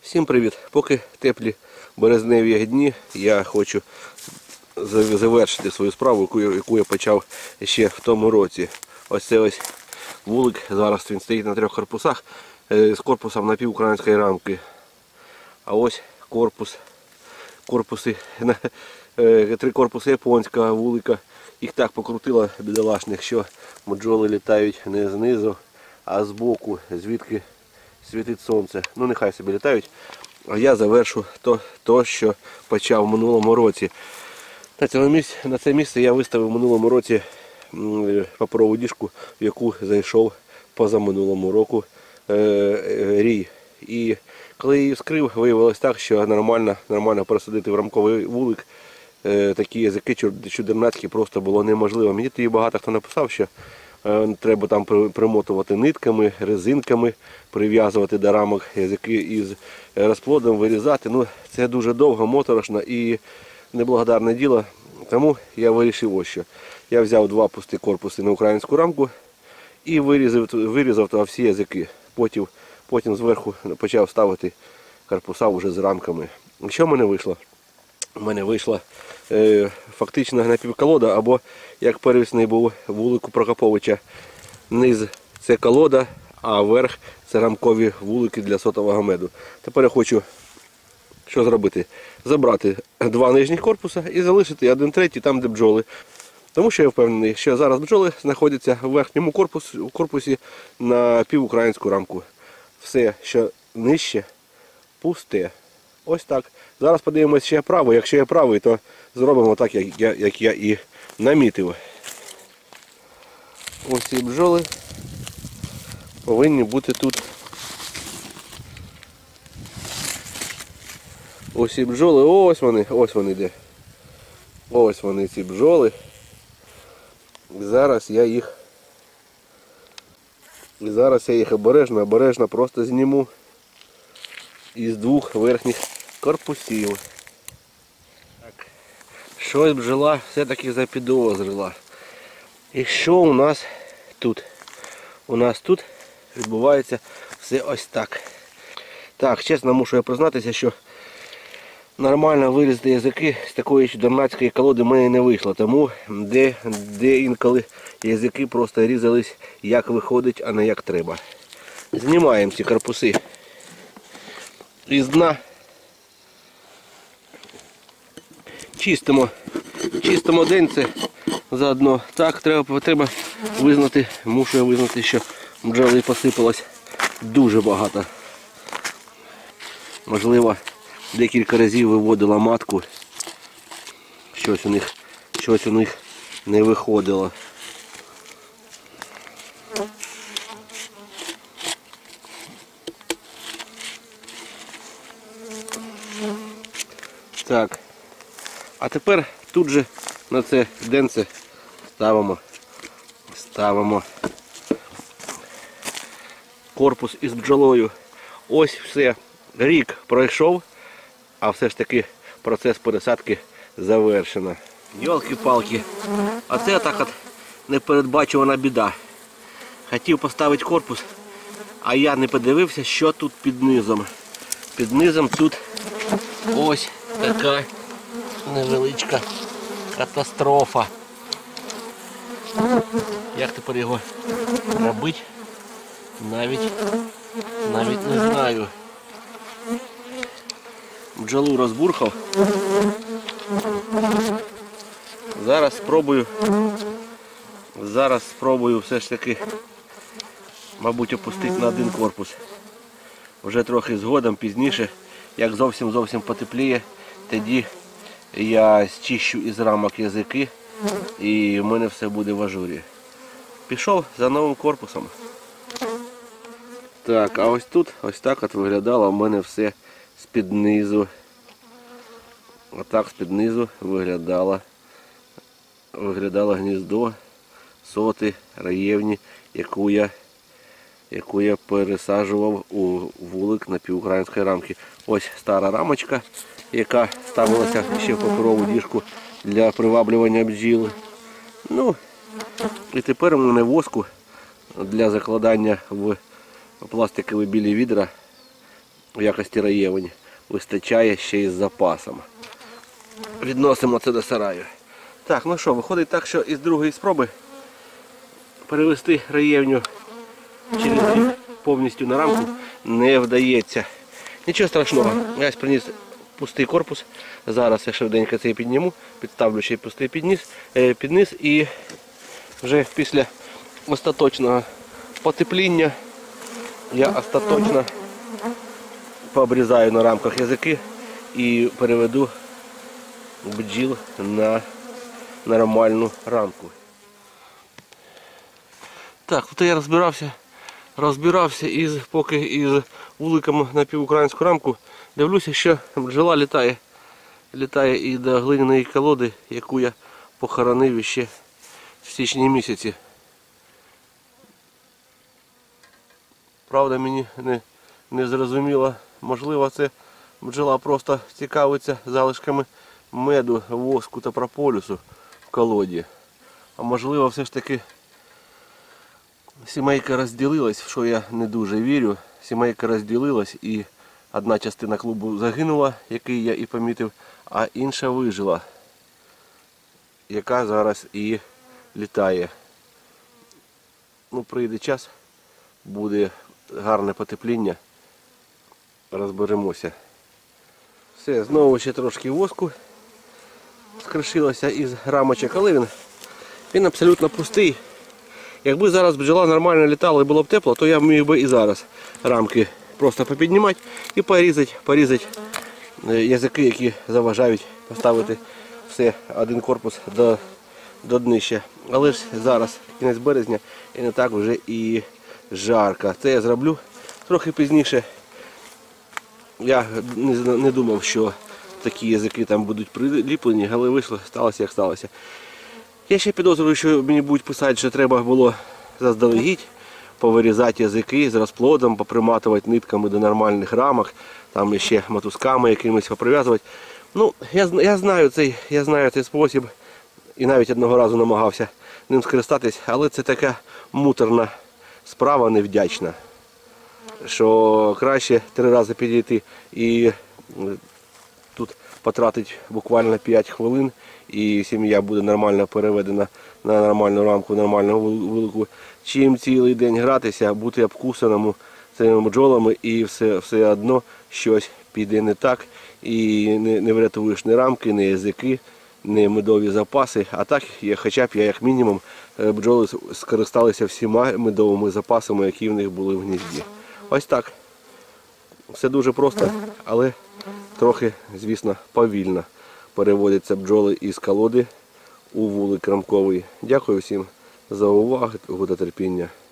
Всім привіт! Поки теплі березневі дні, я хочу завершити свою справу, яку я почав ще в тому році. Ось це ось вулик, зараз він стоїть на 3 корпусах з корпусом напівукраїнської рамки. А ось корпуси, 3 корпуси японського вулика. Їх так покрутило бідолашних, що бджоли літають не знизу, а збоку, звідки світить сонце. Ну нехай собі літають. А я завершу то, що почав в минулому році. На це місце я виставив в минулому році паперову діжку, в яку зайшов позаминулому року рій. І коли її вскрив, виявилось так, що нормально пересадити в рамковий вулик такі язики чудернацькі просто було неможливо. Мені тоді багато хто написав, що треба там примотувати нитками, резинками, прив'язувати до рамок язики із розплодом, вирізати. Ну, це дуже довго, моторошно і неблагодарне діло. Тому я вирішив ось що. Я взяв 2 пусті корпуси на українську рамку і вирізав там всі язики. Потім зверху почав ставити корпуса вже з рамками. Що в мене вийшло? У мене вийшла фактично напівколода, або як первісний був вулик у Прокоповича. Низ це колода, а верх це рамкові вулики для сотового меду. Тепер я хочу що зробити? Забрати 2 нижніх корпуса і залишити 1/3 там, де бджоли. Тому що я впевнений, що зараз бджоли знаходяться в верхньому корпусі на півукраїнську рамку. Все, що нижче, пусте. Ось так. Зараз подивимося, чи я правий. Якщо я правий, то зробимо так, як я і намітив. Ось ці бджоли повинні бути тут. Ось ці бджоли, ось вони де. Ось вони, ці бджоли. Зараз я їх обережно просто зніму із 2 верхніх корпусів. Так. Щось бджола все-таки запідозрила. І що у нас тут? У нас тут відбувається все ось так. Так, чесно мушу я признатися, що нормально вирізати язики з такої чудернацької колоди в мене не вийшло. Тому де інколи язики просто різались як виходить, а не як треба. Знімаємо ці корпуси із дна. Чистимо денце заодно. Так, треба визнати, мушу я визнати, що бджоли посипалось дуже багато. Можливо, декілька разів виводила матку, щось у них не виходило. Так, а тепер тут же на це денце ставимо корпус із бджолою. Ось все, рік пройшов, а все ж таки процес пересадки завершено. Йолки-палки, а це так от непередбачувана біда. Хотів поставити корпус, а я не подивився, що тут під низом. Під низом тут ось така невеличка катастрофа. Як тепер його робити? Навіть не знаю. Бджолу розбурхав. Зараз спробую все ж таки, мабуть, опустити на 1 корпус. Вже трохи згодом, пізніше, як зовсім потепліє, тоді я зчищу із рамок язики і в мене все буде в ажурі. Пішов за новим корпусом. Так, а ось тут, ось так от виглядало в мене все з-під низу. Отак з-під низу виглядало гніздо соти раєвні, яку я пересаджував у вулик напівукраїнської рамки. Ось стара рамочка, яка ставилася ще в паперову діжку для приваблювання бджіл. Ну, і тепер у мене воску для закладання в пластикові білі відра в якості раєвень вистачає ще й з запасом. Відносимо це до сараю. Так, ну що, виходить так, що із другої спроби перевести раєвню через рік повністю на рамку не вдається. Нічого страшного, я приніс пустий корпус. Зараз я швиденько цей підніму, підставлю ще й пустий під низ і вже після остаточного потепління я остаточно пообрізаю на рамках язики і переведу бджіл на нормальну рамку. Так, тут я розбирався поки із вуликом на півукраїнську рамку. Дивлюся, що бджола літає і до глиняної колоди, яку я похоронив ще в січні місяці. Правда, мені не зрозуміло, можливо, це бджола просто цікавиться залишками меду, воску та прополісу в колоді. А можливо, все ж таки сімейка розділилась, в що я не дуже вірю. Сімейка розділилась і одна частина клубу загинула, який я і помітив, а інша вижила, яка зараз і літає. Ну, прийде час, буде гарне потепління, розберемося. Все, знову ще трошки воску скришилося із рамочок, але він абсолютно пустий. Якби зараз бджола нормально літала і було б тепло, то я міг би і зараз рамки просто попіднімати і порізати язики, які заважають поставити все, один корпус до днища. Але ж зараз кінець березня і не так вже і жарко. Це я зроблю трохи пізніше. Я не думав, що такі язики там будуть приліплені, але вийшло, сталося як сталося. Я ще підозрюю, що мені будуть писати, що треба було заздалегідь повирізати язики з розплодом, поприматувати нитками до нормальних рамок, там ще мотузками якимись поприв'язувати. Ну, я знаю цей спосіб і навіть одного разу намагався ним скористатись, але це така муторна справа, невдячна, що краще 3 рази підійти і тут потратити буквально 5 хвилин, і сім'я буде нормально переведена на нормальну рамку, нормального вулику, чим цілий день гратися, бути обкусаному цими бджолами і все одно щось піде не так, і не врятуєш ні рамки, ні язики, ні медові запаси, а так, хоча б я як мінімум бджоли скористалися всіма медовими запасами, які в них були в гнізді. Ось так. Все дуже просто, але трохи, звісно, повільно переводяться бджоли із колоди у вулик рамковий. Дякую всім за увагу та терпіння.